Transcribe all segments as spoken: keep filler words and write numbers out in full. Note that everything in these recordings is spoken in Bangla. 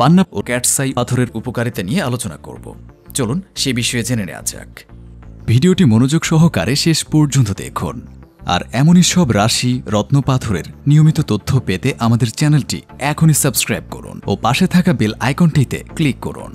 পান্না ও টসআই পাথরের উপকারিতা নিয়ে আলোচনা করব। চলুন সে বিষয়ে জেনে নেওয়া যাক। ভিডিওটি মনোযোগ সহকারে শেষ পর্যন্ত দেখুন। আর এমনই সব রাশি রত্ন পাথরের নিয়মিত তথ্য পেতে আমাদের চ্যানেলটি এখনই সাবস্ক্রাইব করুন ও পাশে থাকা বেল আইকনটিতে ক্লিক করুন।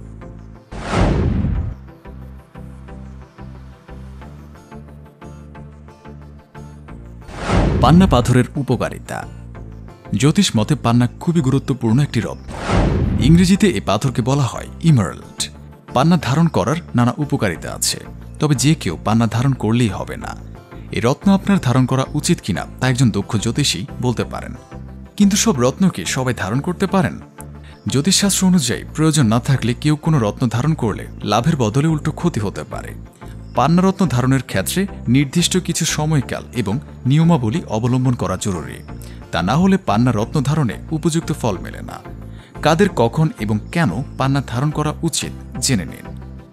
পান্না পাথরের উপকারিতা। জ্যোতিষ মতে পান্না খুবই গুরুত্বপূর্ণ একটি রত্ন। ইংরেজিতে এই পাথরকে বলা হয় ইমারাল্ড। পান্না ধারণ করার নানা উপকারিতা আছে, তবে যে কেউ পান্না ধারণ করলেই হবে না। এই রত্ন আপনার ধারণ করা উচিত কিনা তা একজন দক্ষ জ্যোতিষী বলতে পারেন। কিন্তু সব রত্নকে সবাই ধারণ করতে পারেন? জ্যোতিষশাস্ত্র অনুযায়ী প্রয়োজন না থাকলে কেউ কোনো রত্ন ধারণ করলে লাভের বদলে উল্টো ক্ষতি হতে পারে। পান্না রত্ন ধারণের ক্ষেত্রে নির্দিষ্ট কিছু সময়কাল এবং নিয়মাবলী অবলম্বন করা জরুরি। তা না হলে পান্না রত্ন ধারণে উপযুক্ত ফল মেলে না। কাদের কখন এবং কেন পান্না ধারণ করা উচিত জেনে নিন।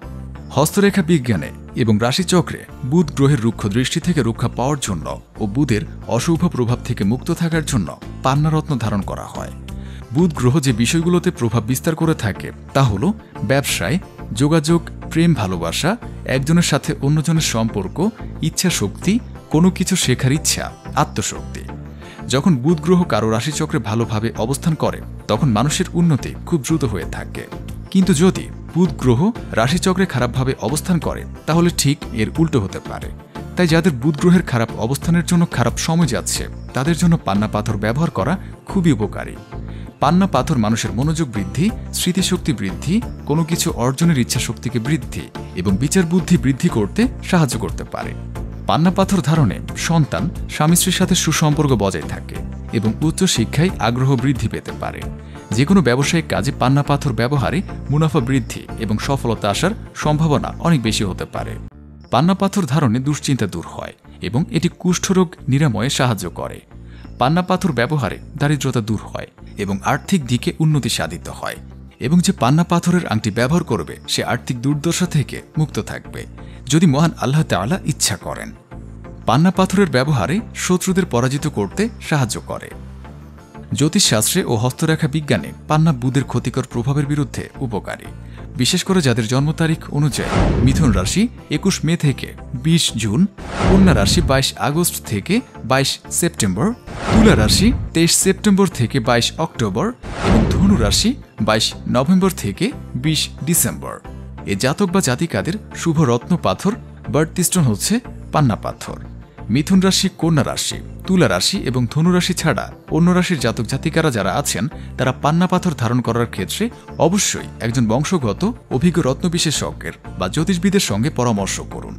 হস্তরেখা বিজ্ঞানে এবং রাশিচক্রে বুধ গ্রহের রুক্ষ দৃষ্টি থেকে রক্ষা পাওয়ার জন্য ও বুধের অশুভ প্রভাব থেকে মুক্ত থাকার জন্য পান্না রত্ন ধারণ করা হয়। বুধ গ্রহ যে বিষয়গুলোতে প্রভাব বিস্তার করে থাকে তা হল ব্যবসায়, যোগাযোগ, প্রেম, ভালোবাসা, একজনের সাথে অন্যজনের সম্পর্ক, ইচ্ছা শক্তি, কোনো কিছু শেখার ইচ্ছা, আত্মশক্তি। যখন বুধ গ্রহ কারো রাশিচক্রে ভালোভাবে অবস্থান করে তখন মানুষের উন্নতি খুব দ্রুত হয়ে থাকে। কিন্তু যদি বুধ গ্রহ রাশিচক্রে খারাপভাবে অবস্থান করে তাহলে ঠিক এর উল্টো হতে পারে। তাই যাদের বুধ গ্রহের খারাপ অবস্থানের জন্য খারাপ সময় যাচ্ছে তাদের জন্য পান্না পাথর ব্যবহার করা খুবই উপকারী। পান্না পাথর মানুষের মনোযোগ বৃদ্ধি, স্মৃতিশক্তি বৃদ্ধি, কোনো কিছু অর্জনের ইচ্ছা শক্তিকে বৃদ্ধি এবং বিচার বুদ্ধি বৃদ্ধি করতে সাহায্য করতে পারে। পান্না পাথর ধারণে সন্তান, স্বামী স্ত্রীর সাথে সুসম্পর্ক বজায় থাকে এবং উচ্চ শিক্ষায় আগ্রহ বৃদ্ধি পেতে পারে। যে কোনো ব্যবসায়িক কাজে পান্না পাথর ব্যবহারে মুনাফা বৃদ্ধি এবং সফলতা আসার সম্ভাবনা অনেক বেশি হতে পারে। পান্না পাথর ধারণে দুশ্চিন্তা দূর হয় এবং এটি কুষ্ঠরোগ নিরাময়ে সাহায্য করে। পান্না পাথর ব্যবহারে দারিদ্রতা দূর হয় এবং আর্থিক দিকে উন্নতি সাধিত হয়। এবং যে পান্না পাথরের আংটি ব্যবহার করবে সে আর্থিক দুর্দশা থেকে মুক্ত থাকবে, যদি মহান আল্লাহ তাআলা ইচ্ছা করেন। পান্না পাথরের ব্যবহারে শত্রুদের পরাজিত করতে সাহায্য করে। জ্যোতিষশাস্ত্রে ও হস্তরেখা বিজ্ঞানে পান্না বুধের ক্ষতিকর প্রভাবের বিরুদ্ধে উপকারী। বিশেষ করে যাদের জন্ম তারিখ অনুযায়ী মিথুন রাশি একুশ মে থেকে বিশ জুন, কন্যা রাশি বাইশ আগস্ট থেকে বাইশ সেপ্টেম্বর, তুলা রাশি তেইশ সেপ্টেম্বর থেকে বাইশ অক্টোবর এবং ধনু রাশি বাইশ নভেম্বর থেকে বিশ ডিসেম্বর। এ জাতক বা জাতিকাদের শুভ রত্ন পাথর বার্থস্টোন হচ্ছে পান্না পাথর। মিথুন রাশি, কন্যা রাশি, তুলা রাশি এবং ধনু রাশি ছাড়া অন্য রাশির জাতক জাতিকারা যারা আছেন তারা পান্না পাথর ধারণ করার ক্ষেত্রে অবশ্যই একজন বংশগত অভিজ্ঞ রত্ন বিশেষজ্ঞের বা জ্যোতিষবিদের সঙ্গে পরামর্শ করুন।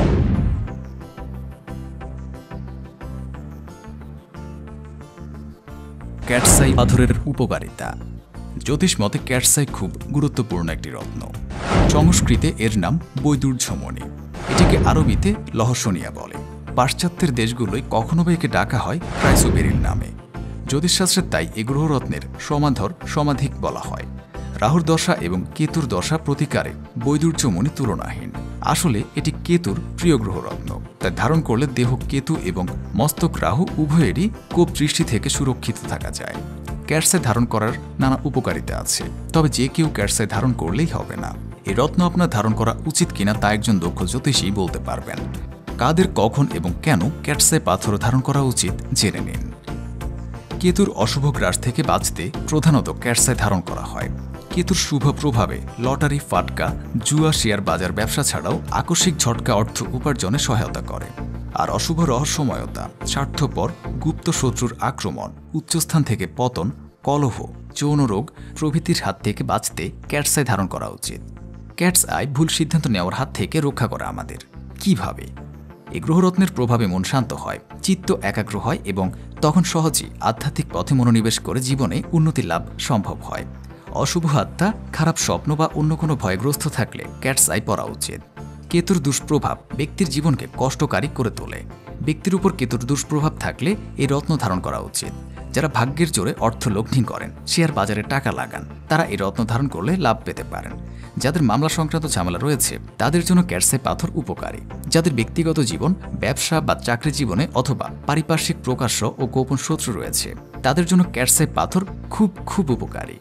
টসআই পাথরের উপকারিতা। জ্যোতিষ মতে টসআই খুব গুরুত্বপূর্ণ একটি রত্ন। সংস্কৃতে এর নাম বৈদুর্যমণি। এটিকে আরবিতে লহসনিয়া বলে। পাশ্চাত্যের দেশগুলোয় কখনও বা একে ডাকা হয় ক্রাইসোবেরিল নামে। জ্যোতিষশাস্ত্রে তাই এ গ্রহরত্নের সমাধর সমাধিক বলা হয়। রাহুর দশা এবং কেতুর দশা প্রতিকারে বৈদুর্যমণি তুলনাহীন। আসলে এটি কেতুর প্রিয় গ্রহরত্ন, তাই ধারণ করলে দেহ কেতু এবং মস্তক রাহু উভয়েরই কোপ দৃষ্টি থেকে সুরক্ষিত থাকা যায়। টসআই ধারণ করার নানা উপকারিতা আছে, তবে যে কেউ টসআই ধারণ করলেই হবে না। এই রত্ন আপনার ধারণ করা উচিত কিনা তা একজন দক্ষ জ্যোতিষী বলতে পারবেন। কাদের কখন এবং কেন টসআই পাথর ধারণ করা উচিত জেনে নিন। কেতুর অশুভ গ্রাস থেকে বাঁচতে প্রধানত টসআই ধারণ করা হয়। কেতুর শুভ প্রভাবে লটারি, ফাটকা, জুয়া, শেয়ার বাজার ব্যবসা ছাড়াও আকস্মিক ঝটকা অর্থ উপার্জনে সহায়তা করে। আর অশুভ রহস্যময়তা, স্বার্থপর, গুপ্ত শত্রুর আক্রমণ, উচ্চস্থান থেকে পতন, কলহ, যৌন রোগ প্রভৃতির হাত থেকে বাঁচতে টসআই ধারণ করা উচিত। টসআই ভুল সিদ্ধান্ত নেওয়ার হাত থেকে রক্ষা করে আমাদের। কিভাবে? এই গ্রহরত্নের প্রভাবে মন শান্ত হয়, চিত্ত একাগ্র হয় এবং তখন সহজেই আধ্যাত্মিক পথে মনোনিবেশ করে জীবনে উন্নতি লাভ সম্ভব হয়। অশুভ আত্মা, খারাপ স্বপ্ন বা অন্য কোনো ভয়গ্রস্ত থাকলে টসআই পরা উচিত। কেতুর দুষ্প্রভাব ব্যক্তির জীবনকে কষ্টকারী করে তোলে। ব্যক্তির উপর কেতুর দুষ্প্রভাব থাকলে এই রত্ন ধারণ করা উচিত। যারা ভাগ্যের জোরে অর্থ লগ্নি করেন, শেয়ার বাজারে টাকা লাগান, তারা এই রত্ন ধারণ করলে লাভ পেতে পারেন। যাদের মামলা সংক্রান্ত ঝামেলা রয়েছে তাদের জন্য টসআই পাথর উপকারী। যাদের ব্যক্তিগত জীবন, ব্যবসা বা চাকরি জীবনে অথবা পারিপার্শ্বিক প্রকাশ্য ও গোপন শত্রু রয়েছে তাদের জন্য টসআই পাথর খুব খুব উপকারী।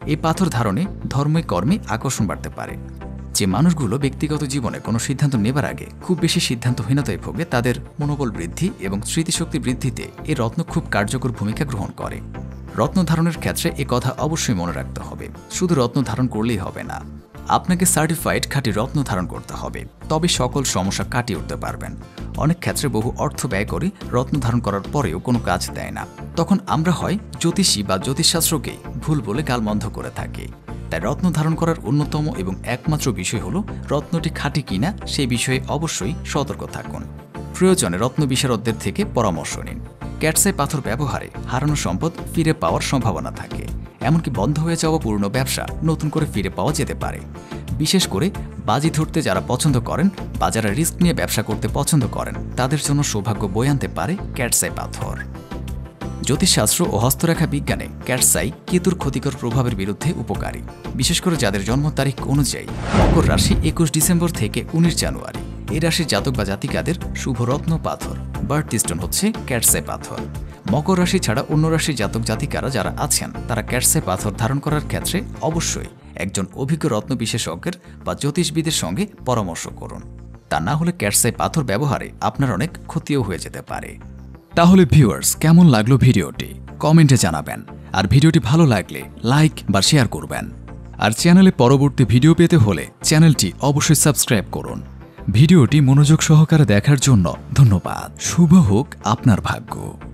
এই পাথর ধারণে ধর্মে কর্মে আকর্ষণ বাড়তে পারে। যে মানুষগুলো ব্যক্তিগত জীবনে কোনো সিদ্ধান্ত নেবার আগে খুব বেশি সিদ্ধান্তহীনতায় ভোগে, তাদের মনোবল বৃদ্ধি এবং স্মৃতিশক্তি বৃদ্ধিতে এই রত্ন খুব কার্যকর ভূমিকা গ্রহণ করে। রত্ন ধারণের ক্ষেত্রে এ কথা অবশ্যই মনে রাখতে হবে, শুধু রত্ন ধারণ করলেই হবে না, আপনাকে সার্টিফাইড খাঁটি রত্ন ধারণ করতে হবে, তবে সকল সমস্যা কাটিয়ে উঠতে পারবেন। অনেক ক্ষেত্রে বহু অর্থ ব্যয় করে রত্ন ধারণ করার পরেও কোনো কাজ দেয় না, তখন আমরা হয় জ্যোতিষী বা জ্যোতিষশাস্ত্রকেই ভুল বলে গালমন্দ করে থাকি। তাই রত্ন ধারণ করার অন্যতম এবং একমাত্র বিষয় হল রত্নটি খাঁটি কিনা সেই বিষয়ে অবশ্যই সতর্ক থাকুন। প্রয়োজনে রত্ন বিশারদদের থেকে পরামর্শ নিন। ক্যাটসাই পাথর ব্যবহারে হারানো সম্পদ ফিরে পাওয়ার সম্ভাবনা থাকে, এমনকি বন্ধ হয়ে যাওয়া পুরনো ব্যবসা নতুন করে ফিরে পাওয়া যেতে পারে। বিশেষ করে বাজি ধরতে যারা পছন্দ করেন বা যারা রিস্ক নিয়ে ব্যবসা করতে পছন্দ করেন, তাদের জন্য সৌভাগ্য বয়ে আনতে পারে ক্যাটসাই পাথর। জ্যোতিষশাস্ত্র ও হস্তরেখা বিজ্ঞানে ক্যাটসাই কেতুর ক্ষতিকর প্রভাবের বিরুদ্ধে উপকারী, বিশেষ করে যাদের জন্ম তারিখ অনুযায়ী মকর রাশি একুশ ডিসেম্বর থেকে উনিশ জানুয়ারি। এই রাশির জাতক বা জাতিকাদের শুভ রত্ন পাথর বার্থস্টোন হচ্ছে ক্যাটসাই পাথর। মকর রাশি ছাড়া অন্য রাশির জাতক জাতিকারা যারা আছেন, তারা ক্যাটসাই পাথর ধারণ করার ক্ষেত্রে অবশ্যই একজন অভিজ্ঞ রত্ন বিশেষজ্ঞের বা জ্যোতিষবিদের সঙ্গে পরামর্শ করুন। তা না হলে ক্যাটসাই পাথর ব্যবহারে আপনার অনেক ক্ষতিও হয়ে যেতে পারে। তাহলে ভিউয়ার্স, কেমন লাগলো ভিডিওটি কমেন্টে জানাবেন, আর ভিডিওটি ভালো লাগলে লাইক বা শেয়ার করবেন। আর চ্যানেলে পরবর্তী ভিডিও পেতে হলে চ্যানেলটি অবশ্যই সাবস্ক্রাইব করুন। ভিডিওটি মনোযোগ সহকারে দেখার জন্য ধন্যবাদ। শুভ হোক আপনার ভাগ্য।